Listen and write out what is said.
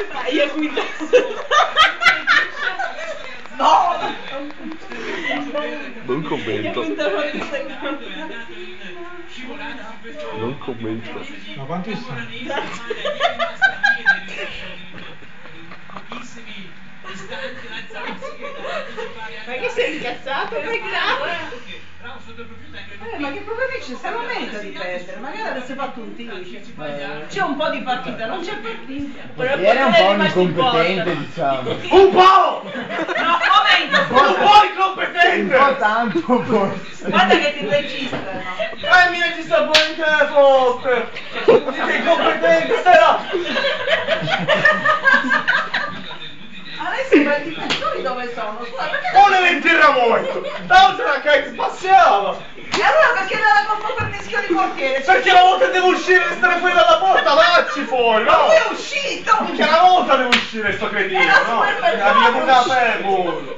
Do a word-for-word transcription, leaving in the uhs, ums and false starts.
Ma io guido. No! Non commento. Io Non commento. Ma quanti sono? Ma che sei incazzato? Ma è grave! Eh, ma che problemi c'è? Se non merita di perdere, magari avesse fatto un tiro. C'è un po' di partita, non c'è partita. Però era un po' incompetente, diciamo. Un po'! No, momento! Un po' incompetente! Un po' tanto forse. Guarda che ti registrano. Eh, mi registra pure il telefono! Che incompetente sarà! Adesso i difensori dove sono? Scusa, perché... Non era in terremoto! L'altra che spaziava! E allora perché non la colpa per rischio di portiere? Perché una volta devo uscire e stare fuori dalla porta, vacci fuori, no? Ma lui è uscito! Minchia, una volta devo uscire sto cretino, Era no? super La mia bello, buca fermo!